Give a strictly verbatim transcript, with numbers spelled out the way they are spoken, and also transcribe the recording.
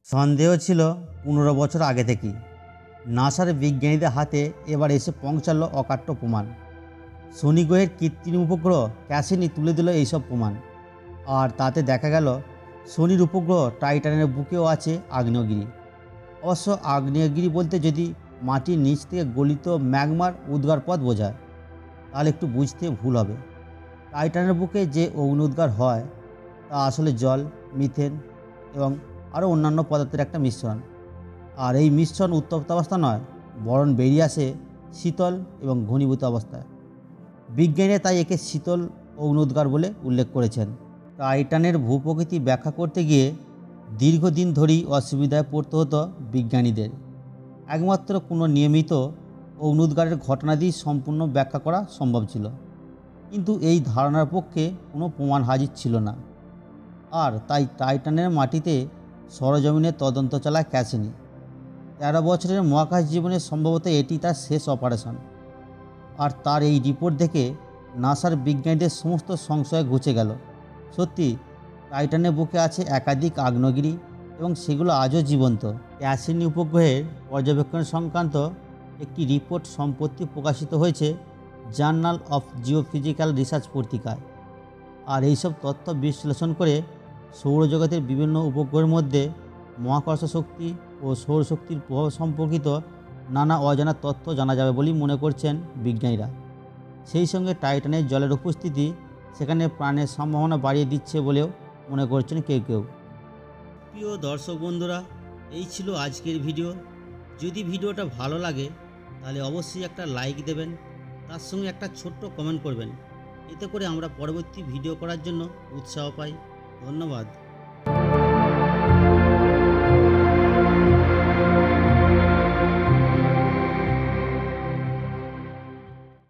সন্দেহ ছিল পনেরো বছর আগে থেকেই। নাসার বিজ্ঞানীদের হাতে এবার এসে পৌঁছালো অকাট্য প্রমাণ। শনি গ্রহের কৃত্রিম উপগ্রহ ক্যাসিনি তুলে দিল এইসব প্রমাণ। আর তাতে দেখা গেল শনির উপগ্রহ টাইটানের বুকেও আছে আগ্নেয়গিরি। অবশ্য আগ্নেয়গিরি বলতে যদি মাটির নিচ থেকে গলিত ম্যাগমার উদ্গার পথ বোঝায় তাহলে একটু বুঝতে ভুল হবে। টাইটানের বুকে যে অগ্নি উদ্গার হয় তা আসলে জল, মিথেন এবং আরও অন্যান্য পদার্থের একটা মিশ্রণ। আর এই মিশ্রণ উত্তপ্ত অবস্থা নয়, বরং বেরিয়ে আসে শীতল এবং ঘনীভূত অবস্থায়। বিজ্ঞানীরা তাই একে শীতল অগ্নুদ্গার বলে উল্লেখ করেছেন। টাইটানের ভূপ্রকৃতি ব্যাখ্যা করতে গিয়ে দীর্ঘদিন ধরেই অসুবিধায় পড়তে হতো বিজ্ঞানীদের। একমাত্র কোনো নিয়মিত অগ্নুদ্গারের ঘটনা দিয়ে সম্পূর্ণ ব্যাখ্যা করা সম্ভব ছিল, কিন্তু এই ধারণার পক্ষে কোনো প্রমাণ হাজির ছিল না। আর তাই টাইটানের মাটিতে সরজমিনে তদন্ত চালায় ক্যাসিনি। তেরো বছরের মহাকাশ জীবনে সম্ভবত এটি তার শেষ অপারেশন। আর তার এই রিপোর্ট দেখে নাসার বিজ্ঞানীদের সমস্ত সংশয় ঘুচে গেল। সত্যি টাইটানের বুকে আছে একাধিক আগ্নেয়গিরি এবং সেগুলো আজও জীবন্ত। ক্যাসিনি উপগ্রহের পর্যবেক্ষণ সংক্রান্ত একটি রিপোর্ট সম্প্রতি প্রকাশিত হয়েছে জার্নাল অফ জিওফিজিক্যাল রিসার্চ পত্রিকায়। আর এইসব তথ্য বিশ্লেষণ করে সৌরজগতের বিভিন্ন উপগ্রহের মধ্যে মহাকর্ষ শক্তি ও সৌরশক্তির প্রভাব সম্পর্কিত নানা অজানা তথ্য জানা যাবে বলেই মনে করছেন বিজ্ঞানীরা। সেই সঙ্গে টাইটানের জলের উপস্থিতি সেখানে প্রাণের সম্ভাবনা বাড়িয়ে দিচ্ছে বলেও মনে করছেন কেউ কেউ। প্রিয় দর্শক বন্ধুরা, এই ছিল আজকের ভিডিও। যদি ভিডিওটা ভালো লাগে তাহলে অবশ্যই একটা লাইক দেবেন, তার সঙ্গে একটা ছোট্ট কমেন্ট করবেন। এতে করে আমরা পরবর্তী ভিডিও করার জন্য উৎসাহ পাই। ধন্যবাদ।